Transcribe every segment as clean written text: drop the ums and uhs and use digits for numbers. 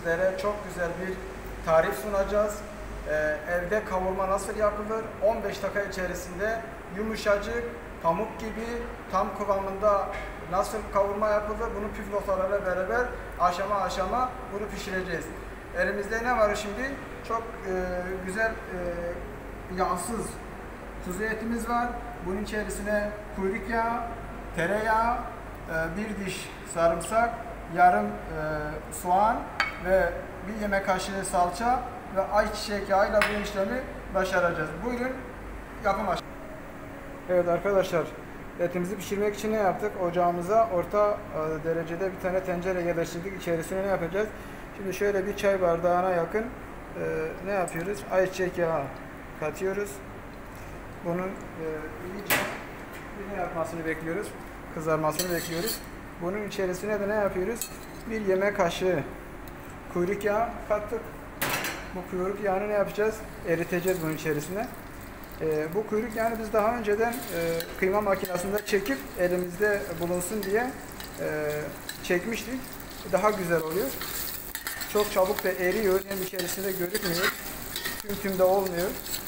sizlere çok güzel bir tarif sunacağız. Evde kavurma nasıl yapılır? 15 dakika içerisinde yumuşacık, pamuk gibi tam kıvamında nasıl kavurma yapılır? Bunu püf noktalarla beraber aşama aşama bunu pişireceğiz. Elimizde ne var şimdi? Çok güzel yağsız kuzu etimiz var. Bunun içerisine kuyruk yağı, tereyağı, bir diş sarımsak, yarım soğan ve bir yemek kaşığı salça ve ayçiçek yağıyla bu işlemi başaracağız. Buyurun yapım aşaması. Evet arkadaşlar, etimizi pişirmek için ne yaptık? Ocağımıza orta derecede bir tane tencere yerleştirdik. İçerisine ne yapacağız? Şimdi şöyle bir çay bardağına yakın ne yapıyoruz? Ayçiçek yağı katıyoruz. Bunun iyice ne yapmasını bekliyoruz? Kızarmasını bekliyoruz. Bunun içerisine de ne yapıyoruz? Bir yemek kaşığı kuyruk yağı kattık. Bu kuyruk yağını ne yapacağız? Eriteceğiz bunun içerisine. Bu kuyruk yağını biz daha önceden kıyma makinesinde çekip elimizde bulunsun diye çekmiştik. Daha güzel oluyor. Çok çabuk da eriyor. Hem içerisinde görükmüyor. Tüm de olmuyor.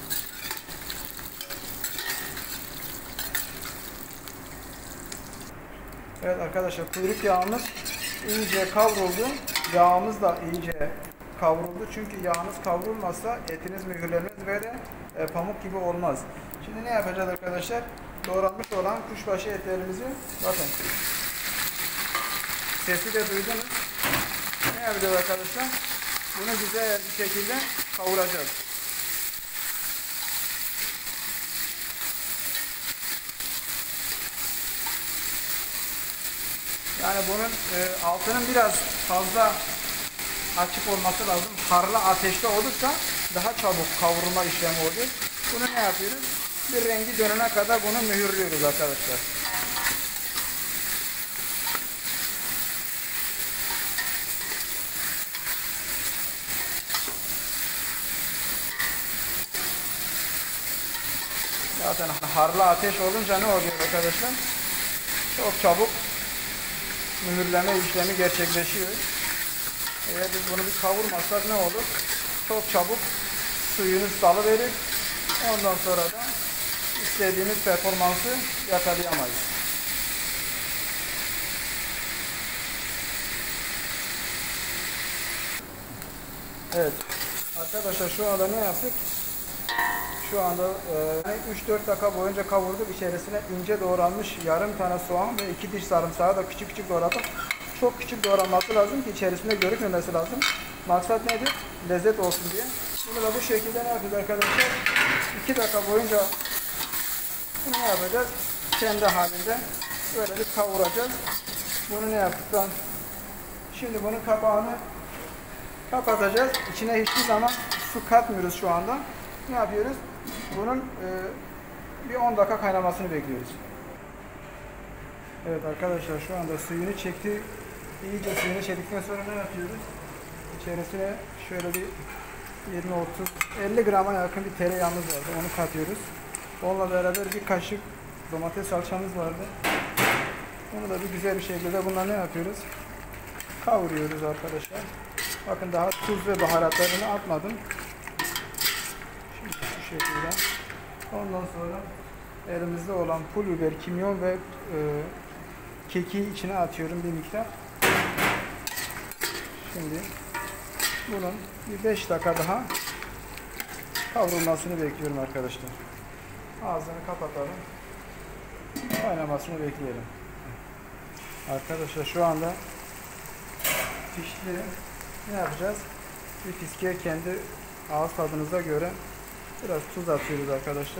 Evet arkadaşlar, kuyruk yağımız iyice kavruldu. Yağımız da iyice kavruldu. Çünkü yağınız kavrulmazsa etiniz mühürlenmez ve de pamuk gibi olmaz. Şimdi ne yapacağız arkadaşlar? Doğranmış olan kuşbaşı etlerimizi, bakın sesi de duydunuz. Ne yapacağız arkadaşlar? Bunu güzel bir şekilde kavuracağız. Yani bunun altının biraz fazla açık olması lazım. Harlı ateşte olursa daha çabuk kavurma işlemi oluyor. Bunu ne yapıyoruz? Bir rengi dönene kadar bunu mühürlüyoruz arkadaşlar. Zaten harlı ateş olunca ne oluyor arkadaşlar? Çok çabuk mühürleme işlemi gerçekleşiyor. Eğer biz bunu bir kavurmazsak ne olur? Çok çabuk suyunu salıverir. Ondan sonra da istediğimiz performansı yakalayamayız. Evet. Arkadaşlar şu anda ne yaptık? Şu anda 3-4 dakika boyunca kavurduk. İçerisine ince doğranmış yarım tane soğan ve 2 diş sarımsağı da küçük küçük doğradık. Çok küçük doğranması lazım ki içerisinde görükmemesi lazım. Maksat nedir? Lezzet olsun diye. Bunu da bu şekilde ne yapacağız arkadaşlar? 2 dakika boyunca bunu ne yapacağız? Kendi halinde böyle bir kavuracağız. Bunu ne yaptıktan şimdi bunun kapağını kapatacağız. İçine hiçbir zaman su katmıyoruz şu anda. Ne yapıyoruz? Bunun bir 10 dakika kaynamasını bekliyoruz. Evet arkadaşlar, şu anda suyunu çekti. İyice suyunu çektikten sonra ne yapıyoruz? İçerisine şöyle bir 20-30-50 grama yakın bir tereyağımız vardı. Onu katıyoruz. Onunla beraber bir kaşık domates salçamız vardı. Onu da bir güzel bir şekilde bunlar ne yapıyoruz? Kavuruyoruz arkadaşlar. Bakın daha tuz ve baharatlarını atmadım. Şimdi şu şekilde. Ondan sonra elimizde olan pul biber, kimyon ve keki içine atıyorum bir miktar. Şimdi bunun bir 5 dakika daha kavrulmasını bekliyorum arkadaşlar. Ağzını kapatalım. Kaynamasını bekleyelim. Arkadaşlar şu anda pişti. Ne yapacağız? Bir fiske kendi ağız tadınıza göre biraz tuz atıyoruz arkadaşlar.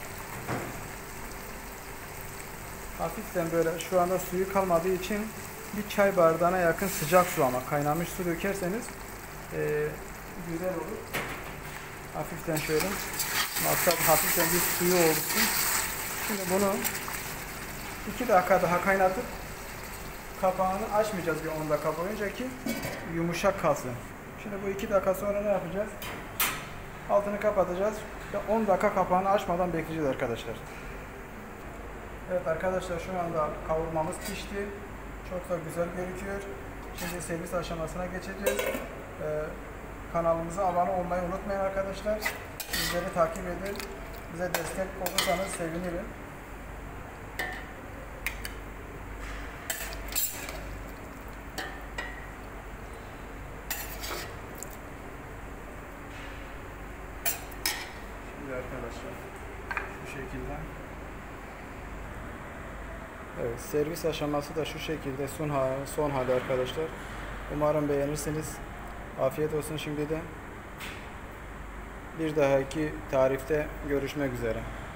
Hafiften böyle, şu anda suyu kalmadığı için bir çay bardağına yakın sıcak su, ama kaynamış su dökerseniz güzel olur. Hafiften şöyle, maksat hafiften bir suyu olsun. Şimdi bunu 2 dakika daha kaynatıp kapağını açmayacağız bir 10 dakika boyunca ki yumuşak kalsın. Şimdi bu 2 dakika sonra ne yapacağız? Altını kapatacağız ve 10 dakika kapağını açmadan bekleyeceğiz arkadaşlar. Evet arkadaşlar, şu anda kavurmamız pişti. Çok da güzel gözüküyor. Şimdi servis aşamasına geçeceğiz. kanalımıza abone olmayı unutmayın arkadaşlar. Bizleri takip edin. Bize destek olursanız sevinirim. Şimdi arkadaşlar şu şekilde. Evet, servis aşaması da şu şekilde son hali arkadaşlar. Umarım beğenirsiniz. Afiyet olsun şimdiden. Bir dahaki tarifte görüşmek üzere.